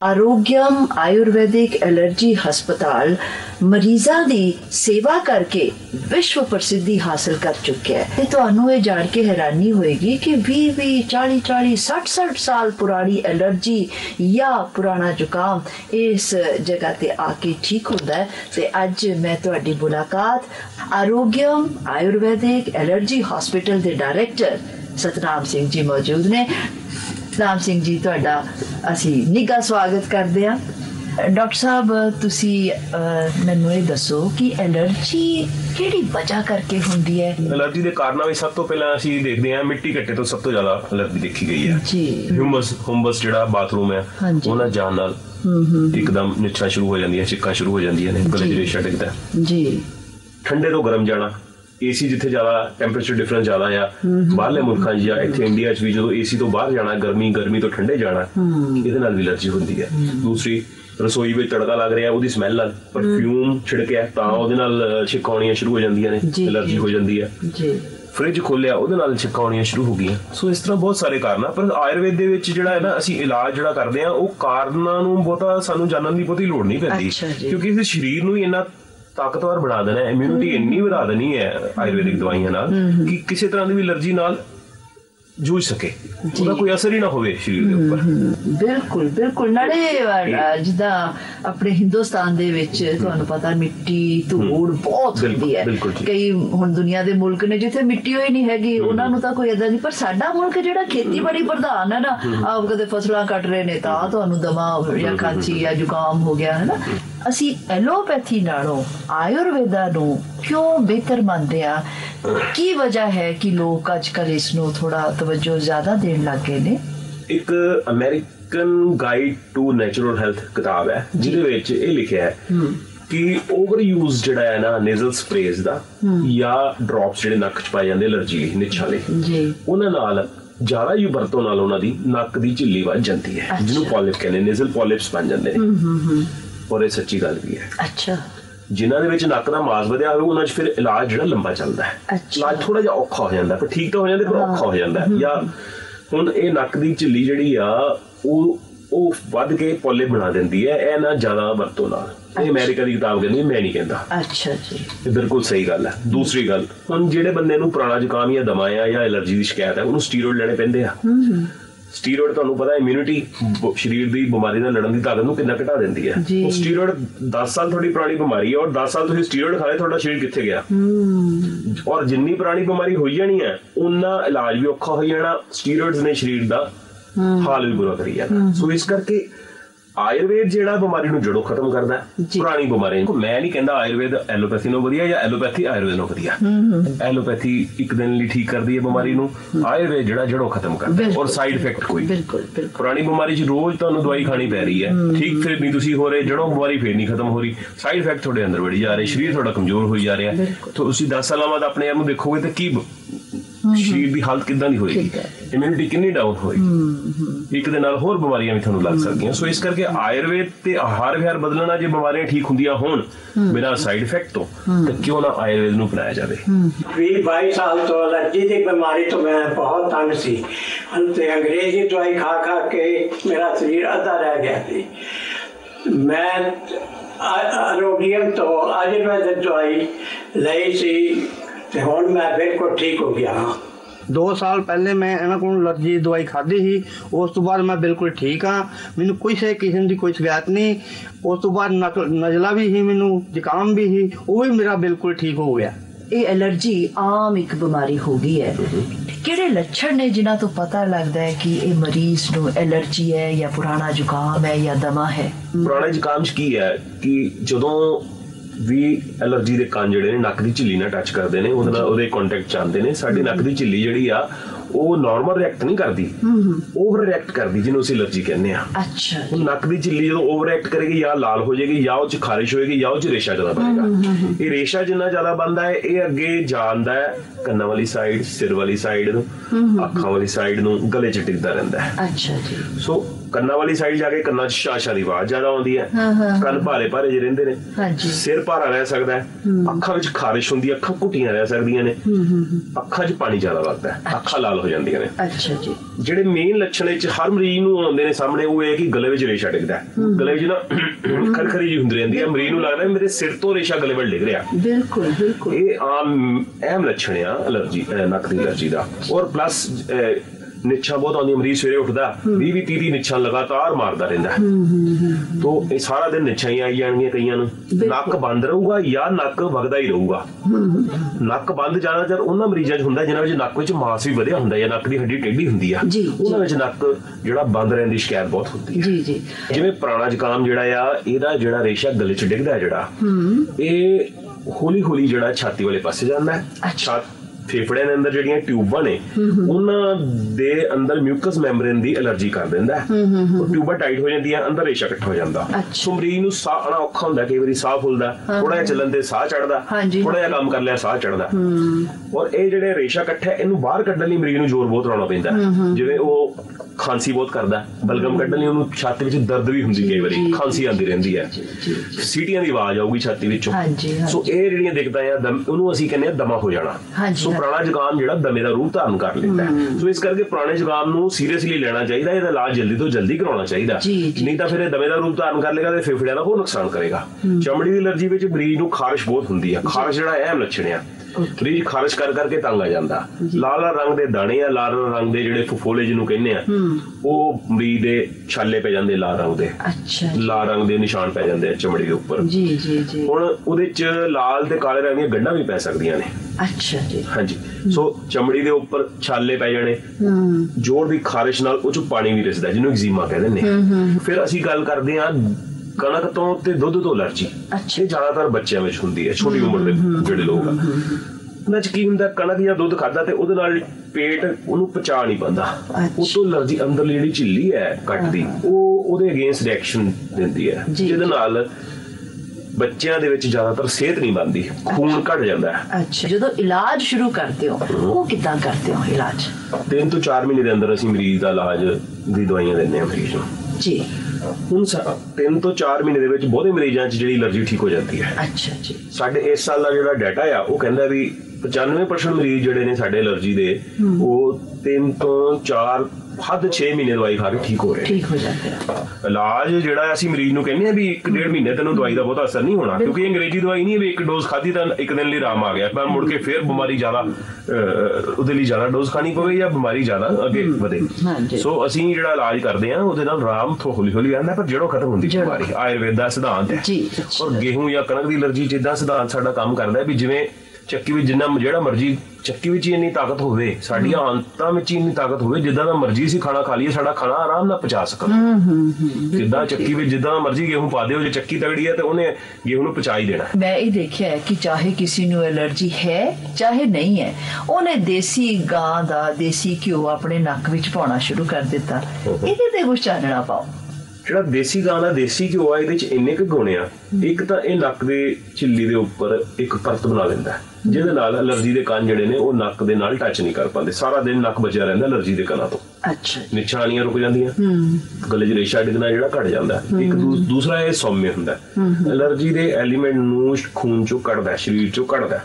आरोग्यम Ayurvedic allergy हस्पताल मरीज़ां दी सेवा करके विश्व प्रसिद्धि हासिल कर चुके हैं। ते तुहानू ये जान के हैरानी होएगी कि 20-20, 40-40, 60-60 साल पुरानी एलर्जी या पुराना जुकाम इस जगह ते आके ठीक होता है। ते अज मैं तुहाडी मुलाकात आरोग्यम आयुर्वेदिक एलर्जी हॉस्पिटल के डायरैक्टर सतनाम सिंह जी मौजूद ने। सतनाम सिंह जी तुहाडा असी निघा स्वागत करते हैं। डॉक्टर साहब तुसी मैनू ये दसो कि एलर्जी किहड़ी वजह करके हुंदी है? एलर्जी के कारणों में सब तो पहला असी देखते हैं मिट्टी घट्टे तो सब तो ज्यादा एलर्जी देखी गई है जी। ह्यूमस जिहड़ा बाथरूम है उन्हां जाण नाल एकदम निछां शुरू हो जांदियां, चिक्कां शुरू हो जांदियां ने, गले च रेशा टिकदा जी। ठंडे तो गर्म जाना, एसी जिथे ज्यादा टैंपरेचर डिफरेंस ज्यादा आ बाहरले मुल्कां या इत्थे इंडिया च भी जो एसी तो बाहर जाना, गर्मी तो ठंडे जाना, इहदे नाल भी एलर्जी हुंदी है। दूसरी रसोई में तड़का लग रहा है स्मैल नाल परफ्यूम छिड़किया तां उहदे नाल छिक्कां आउणियां शुरू हो जांदियां ने, एलर्जी हो जांदी है। फ्रिज खोलिया उहदे नाल छिक्कां आउणियां शुरू हो गईयां। सो इस तरह बहुत सारे कारण पर आयुर्वेद दे विच जिहड़ा है ना असीं इलाज जिहड़ा करदे आ ओह कारणां नूं बहुता सानूं जानण दी बहुती लोड़ नहीं पैंदी क्योंकि इस शरीर नूं इन्ना ताकतवर बना देना, इम्यूनिटी इन्नी बढ़ा देनी है आयुर्वेदिक दवाइयां नाल कि किसी तरह की भी एलर्जी नाल जूझ सके, उसका कोई असर ही ना होवे शरीर के ऊपर। बिल्कुल बिल्कुल। नाले जिदा अपने हिंदुस्तान दे विच तुहानू पता मिट्टी धूड़ बहुत हुंदी है। कई हुण दुनिया दे मुल्क ने जिथे मिट्टी ही नहीं हैगी उन्हां नूं तां कोई इदां नहीं, पर साडा मुल्क जिहड़ा खेतीबाड़ी प्रधान है ना, आप कदे फसलां कट रहे ने तां तुहानू दमा या खांसी या जुकाम हो गया है ना। असी एलोपैथी नालों आयुर्वेदा नूं क्यों बेहतर मानते हैं? की वजह है कि लोग आजकल इसनूं थोड़ा तवज्जो ज्यादा देण लग गए ने? एक American guide to natural health किताब है जिहदे विच इह लिखिया है कि ओवर यूज जिहड़ा है ना नेजल स्प्रेज दा या ड्रॉप्स जिहड़े नक च पाए जांदे एलर्जी लई निच्छां लई उहनां नाल ज्यादा ही वरतों नाल उहनां दी नक दी झिल्ली वध जांदी है जिहनूं पॉलिप कहंदे, नेजल पॉलिप्स बन जांदे ने। और ये सच्ची गल भी है। अच्छा। जिन्हां दे विच नक दा मास वधिया होवे उन्हां च फिर इलाज जिहड़ा लंबा चलदा है। इलाज थोड़ा जिहा औखा हो जांदा पर ठीक तो हो जांदे पर औखा हो जांदा है। या हुण ये नक दी झिल्ली जिहड़ी आ ਉਹ ਵੱਧ ਕੇ ਪੋਲੇ ਬਣਾ ਦਿੰਦੀ ਹੈ ਇਹ ਨਾ ਜ਼ਿਆਦਾ ਵਰਤੋਂ ਨਾਲ। ਇਹ ਅਮਰੀਕਾ ਦੀ ਕਿਤਾਬ ਕਹਿੰਦੀ, ਮੈਂ ਨਹੀਂ ਕਹਿੰਦਾ। ਅੱਛਾ ਜੀ, ਇਹ ਬਿਲਕੁਲ ਸਹੀ ਗੱਲ ਹੈ। ਦੂਸਰੀ ਗੱਲ, ਹੁਣ ਜਿਹੜੇ ਬੰਦੇ ਨੂੰ ਪੁਰਾਣਾ ਜ਼ੁਕਾਮ ਜਾਂ ਦਮਾ ਆ ਜਾਂ ਐਲਰਜੀ ਦੀ ਸ਼ਿਕਾਇਤ ਹੈ ਉਹਨੂੰ ਸਟੀਰੋਇਡ ਲੈਣੇ ਪੈਂਦੇ ਆ। ਸਟੀਰੋਇਡ ਤੁਹਾਨੂੰ ਪਤਾ ਇਮਿਊਨਿਟੀ ਸਰੀਰ ਦੀ ਬਿਮਾਰੀ ਨਾਲ ਲੜਨ ਦੀ ਤਾਕਤ ਨੂੰ ਕਿੰਨਾ ਘਟਾ ਦਿੰਦੀ ਹੈ। ਉਹ ਸਟੀਰੋਇਡ 10 ਸਾਲ ਤੁਹਾਡੀ ਪੁਰਾਣੀ ਬਿਮਾਰੀ ਹੈ ਔਰ 10 ਸਾਲ ਤੁਸੀਂ ਸਟੀਰੋਇਡ ਖਾ ਲਏ ਤੁਹਾਡਾ ਸਰੀਰ ਕਿੱਥੇ ਗਿਆ। ਔਰ ਜਿੰਨੀ ਪੁਰਾਣੀ ਬਿਮਾਰੀ ਹੋਈ ਜਾਣੀ ਹੈ ਉਨਾ ਇਲਾਜ ਵੀ ਔਖਾ ਹੋ ਜਾਣਾ। ਸਟੀਰੋਇਡਸ ਨੇ ਸਰੀਰ ਦਾ हाल भी बुरा करी जाता। सो इस करके आयुर्वेद जिहड़ा बीमारी नूं जड़ों खत्म करदा है पुरानी बीमारी को। मैं नहीं कहंदा आयुर्वेद एलोपैथी नालों वधिया या एलोपैथी आयुर्वेद नालों वधिया। एलोपैथी एक दिन लई ठीक करदी है बीमारी नूं, आयुर्वेद जिहड़ा जड़ों खत्म करदा है और साइड इफेक्ट कोई। पुरानी बीमारी च रोज तुहानूं दवाई खानी पै रही है, ठीक फिर नहीं तुसीं हो रहे, जड़ों बीमारी फिर नहीं खत्म हो रही, साइड इफेक्ट तुहाडे अंदर वड़ी जा रहे, शरीर तुहाडा कमजोर होई जा रहा है। तो तुसीं 10 साल बाद अपने आप नूं देखोगे तो की शरीर की हालत किदां दी होएगी, इम्यूनिटी कितनी डाउन होएगी, एक दे नाल होर बीमारियां भी तुहानूं लग सकदियां। सो इस करके आयुर्वेद ते आहार विहार बदलना जे बीमारियां ठीक हुंदियां होण बिना साइड इफेक्ट तो क्यों ना आयुर्वेद नूं अपनाया जावे। 20-22 साल तो एलर्जी की बीमारी तो मैं बहुत तंग सी। अंत अंग्रेजी दवाई खा खा के मेरा शरीर अद्धा रह गया थी। मैं आरोग्यम तो आयुर्वेद दवाई लई सी ਤੇ ਹੁਣ ਮੈਂ ਬਿਲਕੁਲ ਠੀਕ ਹੋ ਗਿਆ ਹਾਂ। 2 ਸਾਲ ਪਹਿਲੇ ਮੈਂ ਇਹਨਾਂ ਕੋਲ ਐਲਰਜੀ ਦਵਾਈ ਖਾਧੀ ਸੀ, ਉਸ ਤੋਂ ਬਾਅਦ ਮੈਂ ਬਿਲਕੁਲ ਠੀਕ ਹਾਂ। ਮੈਨੂੰ ਕਿਸੇ ਕਿਸਮ ਦੀ ਕੋਈ ਸ਼ਿਕਾਇਤ ਨਹੀਂ। ਉਸ ਤੋਂ ਬਾਅਦ ਨਜ਼ਲਾ ਵੀ ਸੀ, ਮੈਨੂੰ ਜ਼ੁਕਾਮ ਵੀ ਸੀ, ਉਹ ਵੀ ਮੇਰਾ ਬਿਲਕੁਲ ਠੀਕ ਹੋ ਗਿਆ। ਇਹ ਐਲਰਜੀ ਆਮ ਇੱਕ ਬਿਮਾਰੀ ਹੋ ਗਈ ਹੈ। ਕਿਹੜੇ ਲੱਛਣ ਨੇ ਜਿਨ੍ਹਾਂ ਤੋਂ ਪਤਾ ਲੱਗਦਾ ਹੈ ਕਿ ਇਹ ਮਰੀਜ਼ ਨੂੰ ਐਲਰਜੀ ਹੈ ਜਾਂ ਪੁਰਾਣਾ ਜ਼ੁਕਾਮ ਹੈ ਜਾਂ ਦਮਾ ਹੈ? ਪੁਰਾਣੇ ਜ਼ੁਕਾਮ 'ਚ ਕੀ ਹੈ ਕਿ ਜਦੋਂ ਵੀ ਐਲਰਜੀ ਦੇ ਕੰਨ ਜਿਹੜੇ ਨੇ ਨੱਕ ਦੀ ਝਿੱਲੀ ਨਾਲ ਟੱਚ ਕਰਦੇ ਨੇ ਉਹਦੇ ਨਾਲ ਉਹਦੇ ਕੰਟੈਕਟ ਚ ਆਉਂਦੇ ਨੇ। ਸਾਡੀ ਨੱਕ ਦੀ ਝਿੱਲੀ ਜਿਹੜੀ ਆ ਉਹ ਨਾਰਮਲ ਰਿਐਕਟ ਨਹੀਂ ਕਰਦੀ, ਓਵਰ ਰਿਐਕਟ ਕਰਦੀ, ਜਿਹਨੂੰ ਅਸੀਂ ਐਲਰਜੀ ਕਹਿੰਦੇ ਆ। ਅੱਛਾ। ਹੁਣ ਨੱਕ ਦੀ ਝਿੱਲੀ ਜਦੋਂ ਓਵਰ ਰਿਐਕਟ ਕਰੇਗੀ ਜਾਂ ਲਾਲ ਹੋ ਜਾਏਗੀ ਜਾਂ ਉਹ ਚ ਖਾਰਿਸ਼ ਹੋਏਗੀ ਜਾਂ ਉਹ ਚ ਰੇਸ਼ਾ ਜ਼ਿਆਦਾ ਬਣੇਗਾ। ਇਹ ਰੇਸ਼ਾ ਜਿੰਨਾ ਜ਼ਿਆਦਾ ਬਣਦਾ ਹੈ ਇਹ ਅੱਗੇ ਜਾਂਦਾ ਹੈ ਕੰਨਾਂ ਵਾਲੀ ਸਾਈਡ, ਸਿਰ ਵਾਲੀ ਸਾਈਡ ਨੂੰ, ਅੱਖਾਂ ਵਾਲੀ ਸਾਈਡ ਨੂੰ, ਗਲੇ ਚ ਟਿਕਦਾ ਰਹਿੰਦਾ ਹੈ। ਅੱਛਾ ਜੀ। ਸੋ ਕੰਨਾਂ ਵਾਲੀ ਸਾਈਡ ਜਾ ਕੇ ਕੰਨਾਂ 'ਚ ਸ਼ਾਸ਼ਾ ਦੀ ਆਵਾਜ਼ ਜ਼ਿਆਦਾ ਆਉਂਦੀ ਹੈ, ਕੰਨ ਭਾਰੇ ਭਾਰੇ ਜਿਹੇ ਰਹਿੰਦੇ ਨੇ, ਸਿਰ ਭਾਰਾ ਰਹਿ ਸਕਦਾ ਹੈ, ਅੱਖਾਂ ਵਿੱਚ ਖਾਰਿਸ਼ ਹੁੰਦੀ ਹੈ, ਅੱਖਾਂ ਘੁੱਟੀਆਂ ਰਹਿ ਸਕਦੀਆਂ ਨੇ, ਅੱਖਾਂ 'ਚ ਪਾਣੀ ਜ਼ਿਆਦਾ ਵਗਦਾ ਹੈ, ਅੱਖਾਂ ਲਾਲ ਹੋ ਜਾਂਦੀਆਂ ਨੇ। ਅੱਛਾ ਜੀ। ਜਿਹੜੇ ਮੇਨ ਲੱਛਣ ਵਿੱਚ ਹਰ ਮਰੀਜ਼ ਨੂੰ ਆਉਂਦੇ ਨੇ ਸਾਹਮਣੇ ਉਹ ਇਹ ਕਿ ਗਲੇ ਵਿੱਚ ਰੇਸ਼ਾ ਡਿੱਗਦਾ ਹੈ, ਗਲੇ ਵਿੱਚ ਨਾ ਖਰਖਰੀ ਜਿਹੀ ਹੁੰਦੀ ਰਹਿੰਦੀ ਹੈ, ਮਰੀਜ਼ ਨੂੰ ਲੱਗਦਾ ਮੇਰੇ ਸਿਰ ਤੋਂ ਰੇਸ਼ਾ ਗਲੇ ਵੱਲ ਡਿੱਗ ਰਿਹਾ। ਬਿਲਕੁਲ ਬਿਲਕੁਲ, ਇਹ ਆਮ ਅਹਿਮ ਲੱਛਣ ਆ ਐਲਰਜੀ, ਨੱਕ ਦੀ ਐਲਰਜੀ ਦਾ। ਔਰ ਪਲੱਸ ਨਿੱਛਾਂ ਬਹੁਤ ਆਉਂਦੀਆਂ, ਮਰੀਜ਼ ਸਵੇਰੇ ਉੱਠਦਾ 20-30 ਨਿੱਛਾਂ ਲਗਾਤਾਰ ਮਾਰਦਾ ਰਹਿੰਦਾ ਹੈ, ਤਾਂ ਇਹ ਸਾਰਾ ਦਿਨ ਨਿੱਛਾਂ ਹੀ ਆਈ ਜਾਣਗੀਆਂ ਕਈਆਂ ਨੂੰ। ਨੱਕ ਬੰਦ ਰਹੂਗਾ ਜਾਂ ਨੱਕ ਵਗਦਾ ਹੀ ਰਹੂਗਾ। ਨੱਕ ਬੰਦ ਜ਼ਿਆਦਾਤਰ ਉਹਨਾਂ ਮਰੀਜ਼ਾਂ 'ਚ ਹੁੰਦਾ ਜਿਹਨਾਂ ਵਿੱਚ ਨੱਕ ਵਿੱਚ ਮਾਸ ਵੀ ਵਧਿਆ ਹੁੰਦਾ ਜਾਂ ਨੱਕ ਦੀ ਹੱਡੀ ਟੇਢੀ ਹੁੰਦੀ ਆ, ਉਹਨਾਂ ਵਿੱਚ ਨੱਕ ਜਿਹੜਾ ਬੰਦ ਰਹਿਣ ਦੀ ਸ਼ਿਕਾਇਤ ਬਹੁਤ ਹੁੰਦੀ ਹੈ। ਜਿਵੇਂ ਪੁਰਾਣਾ ਜ਼ੁਕਾਮ ਜਿਹੜਾ ਆ, ਇਹਦਾ ਜਿਹੜਾ ਰੇਸ਼ਾ ਗਲੇ 'ਚ ਡਿੱਗਦਾ ਜਿਹੜਾ, ਇਹ ਹੌਲੀ ਹੌਲੀ ਜਿਹੜਾ ਛਾਤੀ ਵਾਲੇ ਪਾਸੇ ਜਾਂਦਾ ਹੈ। ਫੇਫੜਿਆਂ ਦੇ ਅੰਦਰ ਜਿਹੜੀਆਂ ਟਿਊਬਾਂ ਨੇ ਉਹਨਾਂ ਦੇ ਅੰਦਰ ਮਿਊਕਸ ਮੈਂਬਰੇਨ ਦੀ ਐਲਰਜੀ ਕਰ ਦਿੰਦਾ ਹੈ, ਉਹ ਟਿਊਬਾਂ ਟਾਈਟ ਹੋ ਜਾਂਦੀਆਂ, ਅੰਦਰ ਰੇਸ਼ਾ ਇਕੱਠਾ ਹੋ ਜਾਂਦਾ। ਸੋ ਮਰੀਜ਼ ਨੂੰ ਸਾਹ ਆਉਣਾ ਔਖਾ ਹੁੰਦਾ, ਕਈ ਵਾਰੀ ਸਾਹ ਫੁੱਲਦਾ, ਥੋੜਾ ਜਿਹਾ ਚੱਲਣ ਤੇ ਸਾਹ ਚੜਦਾ, ਥੋੜਾ ਜਿਹਾ ਕੰਮ ਕਰ ਲਿਆ ਸਾਹ ਚੜਦਾ। ਔਰ ਇਹ ਜਿਹੜੇ ਰੇਸ਼ਾ ਇਕੱਠਾ ਇਹਨੂੰ ਬਾਹਰ ਕੱਢਣ ਲਈ ਮਰੀਜ਼ ਨੂੰ ਜ਼ੋਰ ਬਹੁਤ ਲਾਉਣਾ ਪੈਂਦਾ। ਜਿਵੇਂ ਉਹ ਖਾਂਸੀ ਬਹੁਤ ਕਰਦਾ, ਬਲਗਮ ਕੱਢਣ ਲਈ ਉਹਨੂੰ ਛਾਤੀ ਵਿੱਚ ਦਰਦ ਵੀ ਹੁੰਦੀ, ਕਈ ਵਾਰੀ ਖਾਂਸੀ ਆਉਂਦੀ ਰਹਿੰਦੀ ਹੈ, ਸੀਟੀਆਂ ਦੀ ਆਵਾਜ਼ ਆਊਗੀ ਛਾਤੀ ਵਿੱਚੋਂ। ਸੋ ਇਹ ਜਿਹੜੀਆਂ ਦਿੱਕਤਾਂ ਆ ਉਹਨੂੰ ਅਸੀਂ ਕਹਿੰਦੇ ਆ ਦਮਾ ਹੋ ਜਾਣਾ। ਸੋ ਪੁਰਾਣਾ ਜ਼ੁਕਾਮ ਜਿਹੜਾ ਦਮੇ ਦਾ ਰੂਪ ਧਾਰਨ ਕਰ ਲੈਂਦਾ ਹੈ। ਸੋ ਇਸ ਕਰਕੇ ਪੁਰਾਣੇ ਜ਼ੁਕਾਮ ਨੂੰ ਸੀਰੀਅਸਲੀ ਲੈਣਾ ਚਾਹੀਦਾ, ਇਹਦਾ ਇਲਾਜ ਜਲਦੀ ਤੋਂ ਜਲਦੀ ਕਰਾਉਣਾ ਚਾਹੀਦਾ, ਨਹੀਂ ਤਾਂ ਫਿਰ ਇਹ ਦਮੇ ਦਾ ਰੂਪ ਧਾਰਨ ਕਰ ਲੇਗਾ ਤੇ ਫੇਫੜਿਆਂ ਦਾ ਹੋਰ ਨੁਕਸਾਨ ਕਰੇਗਾ। ਚਮੜੀ ਦੀ ਐਲਰਜੀ ਵਿੱਚ ਮਰੀਜ਼ ਨੂੰ ਖਾਰਿਸ਼ ਬਹੁਤ ਹੁੰਦੀ ਆ, ਖਾਰਿਸ਼ ਜਿਹੜਾ ਅਹਿਮ ਲੱਛਣ ਆ, ਮਰੀਜ਼ ਖਾਰਿਸ਼ ਕਰ ਕਰਕੇ ਤੰਗ ਆ ਜਾਂਦਾ। ਲਾਲ ਰੰਗ ਦੇ ਦਾਣੇ ਆ, ਲਾਲ ਰੰਗ ਦੇ ਜਿਹੜੇ ਫਫੋਲੇ ਜਿਹਨੂੰ ਕਹਿੰਦੇ ਆ, ਉਹ ਮਰੀਜ਼ ਦੇ ਛਾਲੇ ਪੈ ਜਾਂਦੇ ਲਾਲ ਰੰਗ ਦੇ, ਲਾਲ ਰੰਗ ਦੇ ਨਿਸ਼ਾਨ ਪੈ ਜਾਂਦੇ ਆ ਚਮੜੀ ਦੇ ਉੱਪਰ। ਹੁਣ ਉਹਦੇ ਚ ਲਾਲ ਤੇ ਕਾਲੇ ਰੰਗ ਦੀਆਂ ਗੰਢਾਂ ਵੀ ਪੈ ਸਕਦੀਆਂ ਨੇ। ਅੱਛਾ ਜੀ, ਹਾਂਜੀ। ਸੋ ਚਮੜੀ ਦੇ ਉੱਪਰ ਛਾਲੇ ਪੈ ਜਾਣੇ, ਜ਼ੋਰ ਦੀ ਖਾਰਿਸ਼ ਨਾਲ ਉਹ ਚੋਂ ਪਾਣੀ ਵੀ ਰਿਸਦਾ, ਜਿਹਨੂੰ ਐਗਜ਼ੀਮਾ ਕਹਿੰਦੇ ਨੇ। ਫਿਰ ਅਸੀਂ ਗੱਲ ਕਰਦੇ ਹਾਂ ਕਣਕ ਤੋਂ ਤੇ ਦੁੱਧ ਤੋਂ ਐਲਰਜੀ। ਇਹ ਜ਼ਿਆਦਾਤਰ ਬੱਚਿਆਂ ਵਿੱਚ ਹੁੰਦੀ ਹੈ, ਛੋਟੀ ਉਮਰ ਦੇ ਜਿਹੜੇ ਲੋਕ ਆ। ਉਹਨਾਂ 'ਚ ਕੀ ਹੁੰਦਾ, ਕਣਕ ਜਾਂ ਦੁੱਧ ਖਾਧਾ ਤੇ ਉਹਦੇ ਨਾਲ ਪੇਟ ਉਹਨੂੰ ਪਚਾ ਨਹੀਂ ਪਾਉਂਦਾ, ਉਹ ਤੋਂ ਐਲਰਜੀ ਅੰਦਰਲੀ ਜਿਹੜੀ ਝਿੱਲੀ ਹੈ ਕੱਟ ਦੀ, ਉਹ ਉਹਦੇ ਅਗੇਂਸਟ ਰਿਐਕਸ਼ਨ ਦਿੰਦੀ ਹੈ, ਜਿਹਦੇ ਨਾਲ ਬੱਚਿਆਂ ਦੇ ਵਿੱਚ ਜ਼ਿਆਦਾਤਰ ਸਿਹਤ ਨਹੀਂ ਬਣਦੀ, ਖੂਨ ਘਟ ਜਾਂਦਾ ਹੈ। ਅੱਛਾ, ਜਦੋਂ ਇਲਾਜ ਸ਼ੁਰੂ ਕਰਦੇ ਹੋ ਉਹ ਕਿੱਦਾਂ ਕਰਦੇ ਹੋ ਇਲਾਜ? 3 ਤੋਂ 4 ਮਹੀਨੇ ਦੇ ਅੰਦਰ ਅਸੀਂ ਮਰੀਜ਼ ਦਾ ਇਲਾਜ ਦੀ ਦਵਾਈਆਂ ਦਿੰਦੇ ਹਾਂ ਮਰੀਜ਼ ਨੂੰ ਜੀ। ਹੁਣ 3 ਤੋਂ 4 ਮਹੀਨੇ ਦੇ ਵਿੱਚ ਬਹੁਤੇ ਮਰੀਜ਼ਾਂ 'ਚ ਜਿਹੜੀ ਐਲਰਜੀ ਠੀਕ ਹੋ ਜਾਂਦੀ ਹੈ। ਅੱਛਾ ਜੀ। ਸਾਡੇ ਇਸ ਸਾਲ ਦਾ ਜਿਹੜਾ ਡਾਟਾ ਆ ਉਹ ਕਹਿੰਦਾ ਵੀ 95% ਮਰੀਜ਼ ਜਿਹੜੇ ਨੇ ਸਾਡੇ ਐਲਰਜੀ ਦੇ, ਉਹ 3 ਤੋਂ 4 ਹੱਦ 6 ਮਹੀਨੇ ਦਵਾਈ ਖਾ ਕੇ ਠੀਕ ਹੋ ਰਹੇ, ਠੀਕ ਹੋ ਜਾਂਦੇ ਆ। ਇਲਾਜ ਜਿਹੜਾ ਅਸੀਂ ਮਰੀਜ਼ ਨੂੰ ਕਹਿੰਦੇ ਆ ਵੀ 1-1.5 ਮਹੀਨੇ ਤੈਨੂੰ ਦਵਾਈ ਦਾ ਬਹੁਤਾ ਅਸਰ ਨਹੀਂ ਹੋਣਾ, ਕਿਉਂਕਿ ਅੰਗਰੇਜ਼ੀ ਦਵਾਈ ਨਹੀਂ ਹੈ ਵੀ ਇੱਕ ਡੋਜ਼ ਖਾਧੀ ਤਾਂ ਇੱਕ ਦਿਨ ਲਈ ਆਰਾਮ ਆ ਗਿਆ, ਪਰ ਮੁੜ ਕੇ ਫਿਰ ਬਿਮਾਰੀ ਜ਼ਿਆਦਾ, ਉਹਦੇ ਲਈ ਜ਼ਿਆਦਾ ਡੋਜ਼ ਖਾਣੀ ਪਵੇ ਜਾਂ ਬਿਮਾਰੀ ਜ਼ਿਆਦਾ ਅੱਗੇ ਵਧੇ। ਸੋ ਅਸੀਂ ਜਿਹੜਾ ਇਲਾਜ ਕਰਦੇ ਆ ਉਹਦੇ ਨਾਲ ਆਰਾਮ ਹੌਲੀ ਹੌਲੀ ਆਉਂਦਾ, ਪਰ ਜੜੋਂ ਖਤਮ ਹੁੰਦੀ ਬਿਮਾਰੀ। ਆਯੁਰਵੇਦ ਦਾ ਸਿਧਾਂਤ ਹੈ। ਔਰ ਗੇਹੂੰ ਜਾਂ ਕਣਕ ਦੀ ਐਲਰਜੀ ਜਿੱਦਾਂ ਸਿਧਾਂਤ ਸਾਡਾ ਕੰਮ ਕਰਦਾ ਵੀ ਜਿਵੇਂ ਚੱਕੀ ਵਿੱਚ ਜਿੰਨਾ ਜਿਹੜਾ ਮਰਜੀ ਚੱਕੀ ਵਿੱਚ ਇੰਨੀ ਤਾਕਤ ਹੋਵੇ, ਸਾਡੀਆਂ ਆਂਤਾਂ ਵਿੱਚ ਇੰਨੀ ਤਾਕਤ ਹੋਵੇ, ਜਿੱਦਾਂ ਦਾ ਮਰਜੀ ਅਸੀਂ ਖਾਣਾ ਖਾ ਲਈਏ ਸਾਡਾ ਖਾਣਾ ਆਰਾਮ ਨਾਲ ਪਚਾ ਸਕਣ। ਜਿੱਦਾਂ ਚੱਕੀ ਵਿੱਚ ਜਿੱਦਾਂ ਮਰਜੀ ਗੇਹੂੰ ਪਾ ਦਿਓ, ਜੇ ਚੱਕੀ ਤਗੜੀ ਹੈ ਤੇ ਉਹਨੇ ਗੇਹੂੰ ਨੂੰ ਪਚਾ ਹੀ ਦੇਣਾ। ਮੈਂ ਇਹ ਦੇਖਿਆ ਹੈ ਕਿ ਚਾਹੇ ਕਿਸੇ ਨੂੰ ਐਲਰਜੀ ਹੈ ਚਾਹੇ ਨਹੀਂ ਹੈ, ਉਹਨੇ ਦੇਸੀ ਗਾਂ ਦਾ ਦੇਸੀ ਘਿਓ ਆਪਣੇ ਨੱਕ ਵਿੱਚ ਪਾਉਣਾ ਸ਼ੁਰੂ ਕਰ ਦਿੱਤਾ। ਇਹਦੇ ਤੇ ਕੁਝ ਚਾਨਣਾ ਪਾਓ। ਜਿਹੜਾ ਦੇਸੀ ਗਾਂ ਦਾ ਦੇਸੀ ਘਿਓ ਆ, ਇਹਦੇ ਚ ਇੰਨੇ ਕੁ ਗੁਣ ਆ। ਇੱਕ ਤਾਂ ਇਹ ਨੱਕ ਦੇ ਝਿੱਲੀ ਦੇ ਉੱਪਰ ਇੱਕ ਪਰਤ ਬਣਾ ਲੈਂਦਾ, ਜਿਹਦੇ ਨਾਲ ਐਲਰਜੀ ਦੇ ਕੰਨ ਜਿਹੜੇ ਨੇ ਉਹ ਨੱਕ ਦੇ ਨਾਲ ਟੱਚ ਨਹੀਂ ਕਰ ਪਾਉਂਦੇ, ਸਾਰਾ ਦਿਨ ਨੱਕ ਬਚਿਆ ਰਹਿੰਦਾ ਐਲਰਜੀ ਦੇ ਕੰਨਾਂ ਤੋਂ। ਅੱਛਾ, ਨਿਸ਼ਾਨੀਆਂ ਰੁਕ ਜਾਂਦੀਆਂ, ਗਲੇ 'ਚ ਰੇਸ਼ਾ ਡਿੱਗਣਾ ਜਿਹੜਾ ਘਟ ਜਾਂਦਾ। ਇੱਕ ਦੂਸਰਾ ਇਹ ਸੌਮਿਆ ਹੁੰਦਾ, ਐਲਰਜੀ ਦੇ ਐਲੀਮੈਂਟ ਨੂੰ ਖੂਨ ਚੋਂ ਕੱਢਦਾ, ਸਰੀਰ ਚੋਂ ਕੱਢਦਾ।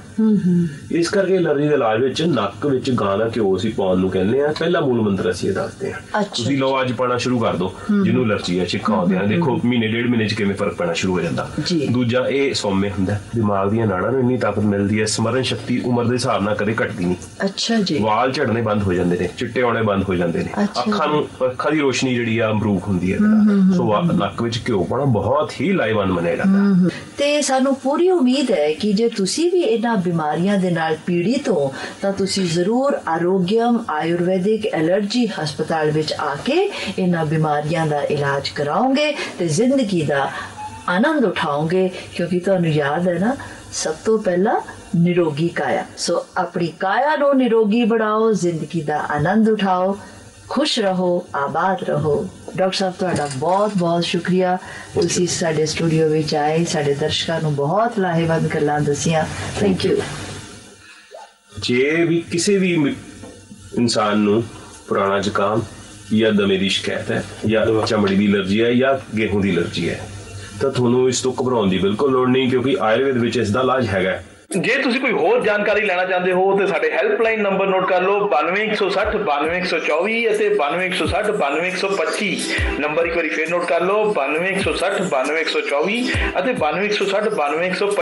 ਇਸ ਕਰਕੇ ਐਲਰਜੀ ਦੇ ਇਲਾਜ ਵਿੱਚ ਨੱਕ ਵਿੱਚ ਗਾਂ ਦਾ ਘਿਓ ਅਸੀਂ ਪਾਉਣ ਨੂੰ ਕਹਿੰਦੇ ਆ। ਪਹਿਲਾ ਮੂਲ ਮੰਤਰ ਅਸੀਂ ਇਹ ਦੱਸਦੇ ਹਾਂ, ਤੁਸੀਂ ਲਓ ਅੱਜ ਪਾਉਣਾ ਸ਼ੁਰੂ ਕਰ ਦਿਓ। ਜਿਹਨੂੰ ਐਲਰਜੀ ਹੈ, ਛਿੱਕਾਂ ਆਉਂਦੀਆਂ, ਦੇਖੋ ਮਹੀਨੇ 1.5 ਮਹੀਨੇ 'ਚ ਕਿਵੇਂ ਫਰਕ ਪੈਣਾ ਸ਼ੁਰੂ ਹੋ ਜਾਂਦਾ। ਦੂਜਾ ਇਹ ਸੌਮਿਆ ਹੁੰਦਾ, ਦਿਮਾਗ ਦੀਆਂ ਨਾੜਾਂ ਨੂੰ ਇੰਨੀ ਤਾਕਤ ਮਿਲਦੀ ਹੈ, ਸਮਰਨ ਸ਼ਕਤੀ ਉਮਰ ਦੇ ਹਿਸਾਬ ਨਾਲ ਕਦੇ ਘਟਦੀ ਨਹੀਂ। ਅੱਛਾ ਜੀ। ਵਾਲ ਝੜਨੇ ਬੰਦ ਹੋ ਜਾਂਦੇ ਨੇ, ਚਿੱਟੇ ਆਉਣੇ ਬੰਦ ਹੋ ਜਾਂਦੇ ਨੇ, ਅੱਖਾਂ ਦੀ ਰੋਸ਼ਨੀ ਜਿਹੜੀ ਆ ਇੰਪਰੂਵ ਹੁੰਦੀ ਹੈ। ਸੋ ਨੱਕ ਵਿੱਚ ਘਿਓ ਪਾਉਣਾ ਬਹੁਤ ਹੀ ਲਾਹੇਵੰਦ ਮੰਨਿਆ ਜਾਂਦਾ। ਤੇ ਸਾਨੂੰ ਪੂਰੀ ਉਮੀਦ ਹੈ ਕਿ ਜੇ ਤੁਸੀਂ ਵੀ ਇਹਨਾਂ ਬਿਮਾਰੀਆਂ ਦੇ ਨਾਲ ਪੀੜਿਤ ਹੋ ਤਾਂ ਤੁਸੀਂ ਜ਼ਰੂਰ ਆਰੋਗਿਅਮ ਆਯੁਰਵੈਦਿਕ ਐਲਰਜੀ ਹਸਪਤਾਲ ਵਿੱਚ ਆ ਕੇ ਇਹਨਾਂ ਬਿਮਾਰੀਆਂ ਦਾ ਇਲਾਜ ਕਰਾਓਗੇ ਤੇ ਜ਼ਿੰਦਗੀ ਦਾ ਆਨੰਦ ਉਠਾਓਗੇ, ਕਿਉਂਕਿ ਤੁਹਾਨੂੰ ਯਾਦ ਹੈ ਨਾ, ਸਭ ਤੋਂ ਪਹਿਲਾਂ ਨਿਰੋਗੀ ਕਾਇਆ। ਸੋ ਆਪਣੀ ਕਾਇਆ ਨੂੰ ਨਿਰੋਗੀ ਬਣਾਓ, ਜ਼ਿੰਦਗੀ ਦਾ ਆਨੰਦ ਉਠਾਓ, ਖੁਸ਼ ਰਹੋ, ਆਬਾਦ ਰਹੋ। ਡਾਕਟਰ ਸਾਹਿਬ ਤੁਹਾਡਾ ਬਹੁਤ ਬਹੁਤ ਸ਼ੁਕਰੀਆ, ਤੁਸੀਂ ਸਾਡੇ ਸਟੂਡੀਓ ਵਿੱਚ ਆਏ, ਸਾਡੇ ਦਰਸ਼ਕਾਂ ਨੂੰ ਬਹੁਤ ਲਾਹੇਵੰਦ ਗੱਲਾਂ ਦੱਸੀਆਂ। Thank you. ਜੇ ਵੀ ਕਿਸੇ ਵੀ ਇਨਸਾਨ ਨੂੰ ਪੁਰਾਣਾ ਜ਼ੁਕਾਮ ਜਾਂ ਦਮੇ ਦੀ ਸ਼ਿਕਾਇਤ ਹੈ ਜਾਂ ਚਮੜੀ ਦੀ ਐਲਰਜੀ ਹੈ ਜਾਂ ਗੇਹੂੰ ਦੀ ਐਲਰਜੀ ਹੈ ਤਾਂ ਤੁਹਾਨੂੰ ਇਸ ਤੋਂ ਘਬਰਾਉਣ ਦੀ ਬਿਲਕੁਲ ਲੋੜ ਨਹੀਂ, ਕਿਉਂਕਿ ਆਯੁਰਵੇਦ ਵਿੱਚ ਇਸ ਦਾ ਇਲਾਜ ਹੈਗਾ। ਜੇ ਤੁਸੀਂ ਕੋਈ ਹੋਰ ਜਾਣਕਾਰੀ ਲੈਣਾ ਚਾਹੁੰਦੇ ਹੋ ਤੇ ਸਾਡੇ ਹੈਲਪਲਾਈਨ ਨੰਬਰ ਨੋਟ ਕਰ ਲਓ 9216 92124 ਅਤੇ 9216 92125 ਨੰਬਰ ਇੱਕ ਵਾਰੀ ਫੇਰ ਨੋਟ ਕਰ ਲਓ 9216 92124 ਅਤੇ 9216 92125।